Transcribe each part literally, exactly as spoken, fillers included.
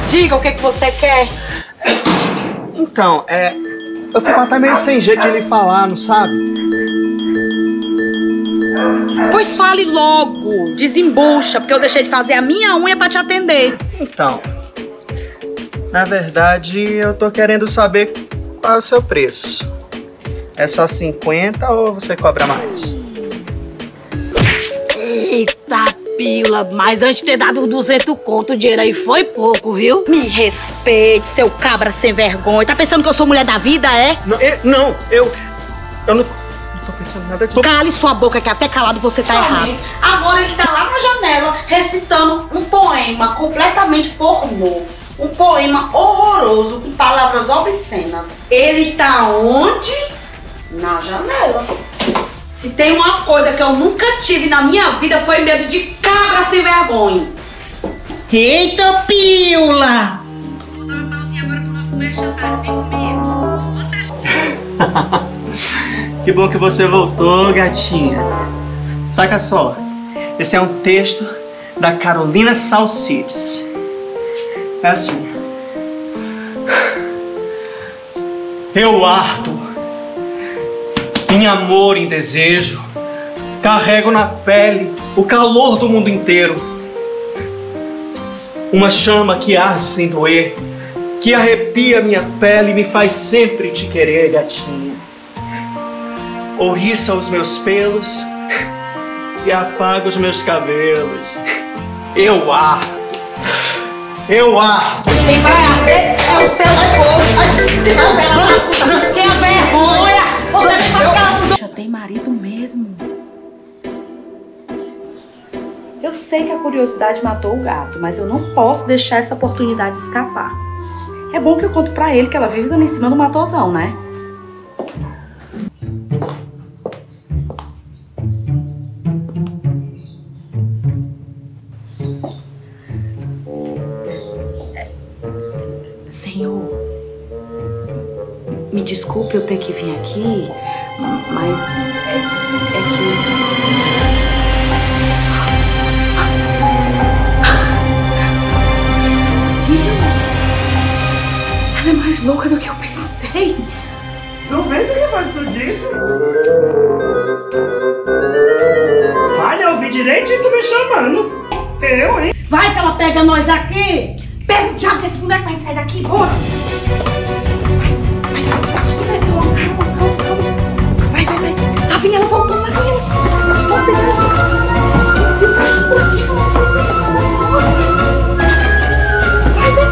Diga o que, que você quer. Então, é... eu fico até meio sem jeito de lhe falar, não sabe? Pois fale logo, desembucha, porque eu deixei de fazer a minha unha pra te atender. Então, na verdade, eu tô querendo saber qual é o seu preço. É só cinquenta ou você cobra mais? Eita, pila, mas antes de ter dado duzentos conto, o dinheiro aí foi pouco, viu? Me respeite, seu cabra sem vergonha. Tá pensando que eu sou mulher da vida, é? Não, eu... Não, eu, eu não, não tô pensando nada disso. Cale sua boca, que até calado você tá errado. Agora ele tá lá na janela, recitando um poema completamente pornô. Um poema horroroso, com palavras obscenas. Ele tá onde? Na janela. Se tem uma coisa que eu nunca tive na minha vida, foi medo de cabra sem vergonha. Eita, pila! Vou dar uma pausinha agora pro nosso merchandising. Vem comigo. Você... Que bom que você voltou, gatinha. Saca só, esse é um texto da Carolina Salcides. É assim. Eu ardo em amor, em desejo, carrego na pele o calor do mundo inteiro. Uma chama que arde sem doer, que arrepia minha pele e me faz sempre te querer, gatinha. Ouriça os meus pelos e afaga os meus cabelos. Eu ardo, eu ardo. Quem vai arder é o seu esposo. Se não, bela puta, tenha vergonha. Você vem pra cá. Já tem marido mesmo. Eu sei que a curiosidade matou o gato, mas eu não posso deixar essa oportunidade escapar. É bom que eu conto pra ele que ela vive dando em cima do matosão, né? Senhor, me desculpe eu ter que vir aqui, mas é, é que... Deus! Ela é mais louca do que eu pensei. Não vejo que faz tudo isso. Olha, eu ouvi direito e tu me chamando. Eu, hein? Vai que ela pega nós aqui! Pega o diabo desse boneco pra gente sair daqui, bora! Vai, vai, vai, calma, calma, calma. Vai, vai, vai. Tá vindo, ela voltou, mas vem ela. Solta ela. Meu Deus, ajuda aqui. Vai, vai,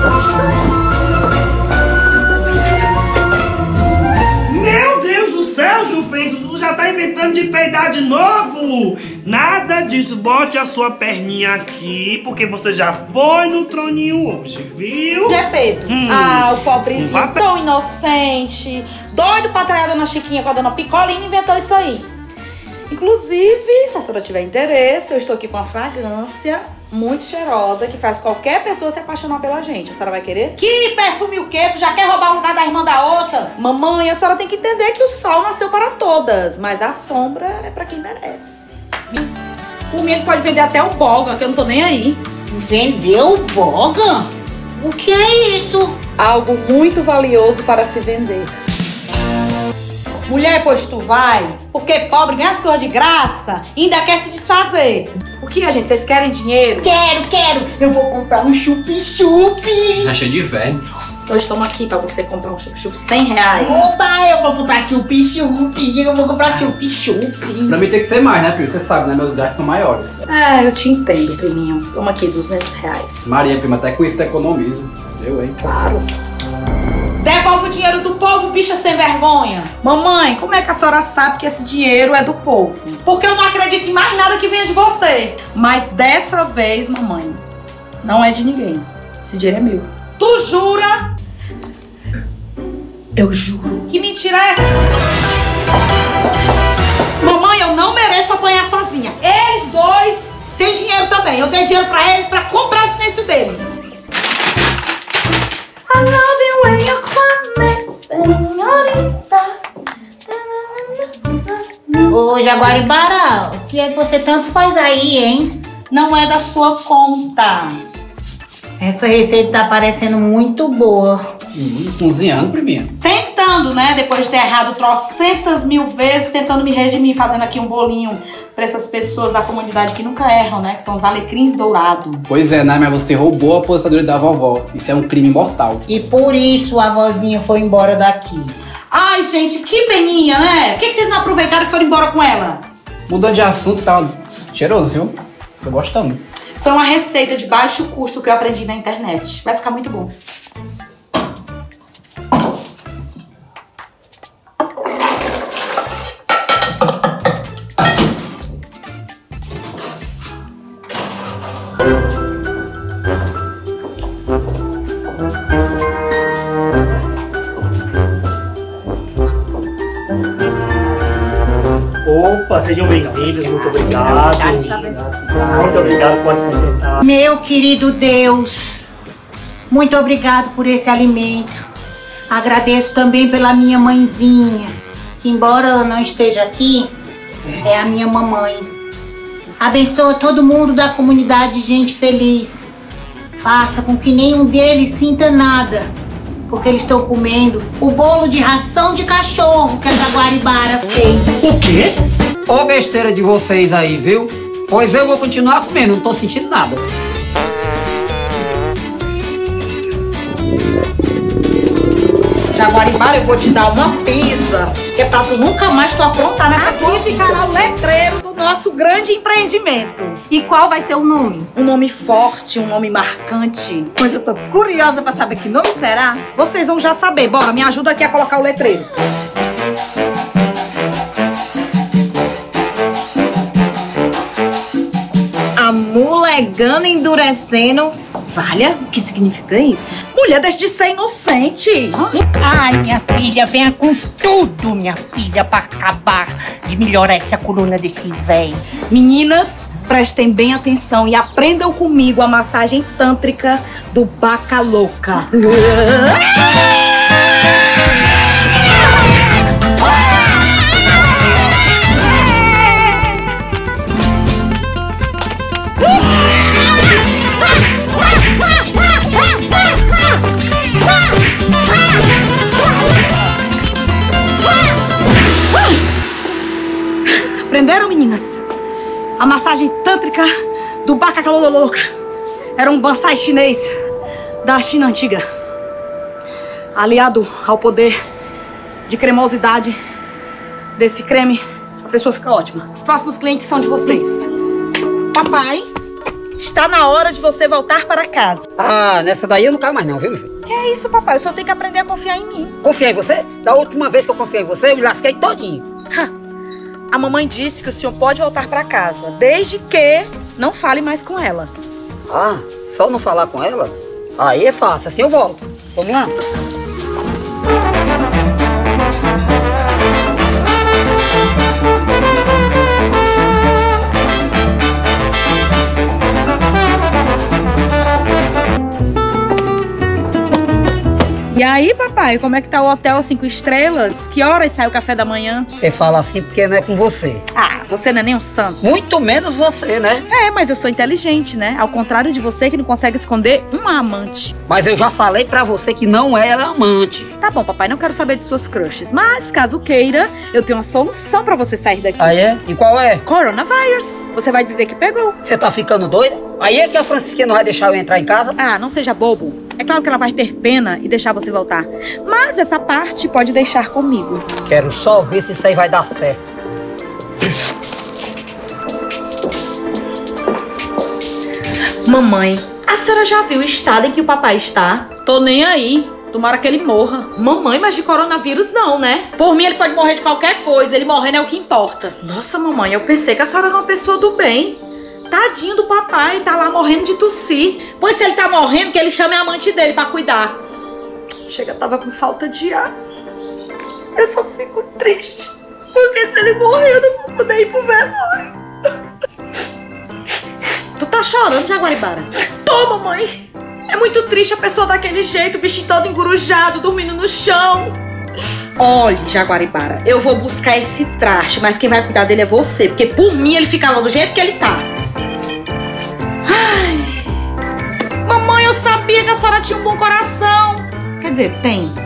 vai. Meu Deus do céu, Jufenzo, tu já tá inventando de peidar de novo? Nada disso, bote a sua perninha aqui, porque você já foi no troninho hoje, viu? Gepeto, Hum. ah, o pobrezinho Um papel. tão inocente, doido pra trair a dona Chiquinha com a dona Picolina, inventou isso aí. Inclusive, se a senhora tiver interesse, eu estou aqui com uma fragrância muito cheirosa que faz qualquer pessoa se apaixonar pela gente. A senhora vai querer? Que perfume o quê? Tu já quer roubar o lugar da irmã da outra? Mamãe, a senhora tem que entender que o sol nasceu para todas, mas a sombra é pra quem merece. Por mim, ele pode vender até o boga, que eu não tô nem aí. Vendeu o boga? O que é isso? Algo muito valioso para se vender. Mulher, pois tu vai, porque pobre ganha as coisas de graça e ainda quer se desfazer. O que, gente? Vocês querem dinheiro? Quero, quero! Eu vou comprar um chup-chup! Tá cheio de velho. Hoje estamos aqui para você comprar um chup-chup cem reais. Opa, eu vou comprar chup-chup! Eu vou comprar chup-chup! Pra mim tem que ser mais, né, Pio? Você sabe, né? Meus gastos são maiores. É, eu te entendo, priminho. Toma aqui, duzentos reais. Maria, prima, até com isso tu economiza. Eu, hein? Claro. Devolve o dinheiro do povo, bicha sem vergonha. Mamãe, como é que a senhora sabe que esse dinheiro é do povo? Porque eu não acredito em mais nada que venha de você. Mas dessa vez, mamãe, não é de ninguém. Esse dinheiro é meu. Tu jura? Eu juro. Que mentira é essa? Mamãe, eu não mereço apanhar sozinha. Eles dois têm dinheiro também. Eu tenho dinheiro pra eles pra comprar o silêncio deles. I love you when you come, senhorita. Ô, Jaguaribara, o que é que você tanto faz aí, hein? Não é da sua conta. Essa receita tá parecendo muito boa. Hum, cozinhando, priminha. Tentando, né? Depois de ter errado trocentas mil vezes, tentando me redimir, fazendo aqui um bolinho pra essas pessoas da comunidade que nunca erram, né? Que são os alecrins dourados. Pois é, né? Mas você roubou a aposentadoria da vovó. Isso é um crime mortal. E por isso a vozinha foi embora daqui. Ai, gente, que peninha, né? Por que, que vocês não aproveitaram e foram embora com ela? Mudando de assunto, tava cheiroso, viu? Tô gostando. Foi uma receita de baixo custo que eu aprendi na internet. Vai ficar muito bom. Opa, sejam bem-vindos, muito obrigado. Muito obrigado, pode se sentar. Meu querido Deus, muito obrigado por esse alimento. Agradeço também pela minha mãezinha, que embora ela não esteja aqui, é a minha mamãe. Abençoa todo mundo da comunidade, gente feliz. Faça com que nenhum deles sinta nada, porque eles estão comendo o bolo de ração de cachorro que a Jaguaribara fez. O quê? Ô besteira de vocês aí, viu? Pois eu vou continuar comendo, não tô sentindo nada. Jaguaribara, eu vou te dar uma pizza, que é pra tu nunca mais tu aprontar nessa tua vida. Aqui ficará o letreiro do nosso grande empreendimento. E qual vai ser o nome? Um nome forte, um nome marcante. Pois eu tô curiosa pra saber que nome será. Vocês vão já saber. Bora, me ajuda aqui a colocar o letreiro. Amulegando, endurecendo. Valha, o que significa isso? Mulher, deixa de ser inocente. Ai, minha filha, venha com tudo, minha filha, pra acabar de melhorar essa coluna desse velho. Meninas, prestem bem atenção e aprendam comigo a massagem tântrica do Baca Louca. Aprenderam, meninas? A massagem tântrica do Baca Louca era um bansai chinês da China antiga, aliado ao poder de cremosidade desse creme, a pessoa fica ótima. Os próximos clientes são de vocês. Papai, está na hora de você voltar para casa. Ah, nessa daí eu não caio mais não, viu, meu filho? Que é isso, papai? Eu só tenho que aprender a confiar em mim. Confiar em você? Da última vez que eu confiei em você, eu me lasquei todinho. A mamãe disse que o senhor pode voltar para casa, desde que não fale mais com ela. Ah, só não falar com ela? Aí é fácil, assim eu volto. Vamos lá? E aí, papai, como é que tá o hotel cinco estrelas? Que horas sai o café da manhã? Você fala assim porque não é com você. Ah, você não é nem um santo. Muito menos você, né? É, mas eu sou inteligente, né? Ao contrário de você que não consegue esconder uma amante. Mas eu já falei pra você que não era amante. Tá bom, papai, não quero saber de suas crushes. Mas, caso queira, eu tenho uma solução pra você sair daqui. Aí é? E qual é? Coronavírus. Você vai dizer que pegou. Você tá ficando doida? Aí é que a Francisquinha não vai deixar eu entrar em casa? Ah, não seja bobo. É claro que ela vai ter pena e deixar você voltar. Mas essa parte pode deixar comigo. Quero só ver se isso aí vai dar certo. Mamãe, a senhora já viu o estado em que o papai está? Tô nem aí. Tomara que ele morra. Mamãe, mas de coronavírus não, né? Por mim ele pode morrer de qualquer coisa. Ele morrendo é o que importa. Nossa, mamãe, eu pensei que a senhora era uma pessoa do bem. Tadinho do papai, tá lá morrendo de tossir. Pois se ele tá morrendo, que ele chame a amante dele pra cuidar. Chega, tava com falta de ar. Eu só fico triste. Porque se ele morrer, eu não vou poder ir pro velório. Tu tá chorando, Jaguaribara? Tô, mamãe. É muito triste a pessoa daquele jeito, o bichinho todo engurujado, dormindo no chão. Olhe, Jaguaribara, eu vou buscar esse traste, mas quem vai cuidar dele é você. Porque por mim ele ficava do jeito que ele tá. Ai, mamãe, eu sabia tinha um bom coração. Quer dizer, tem.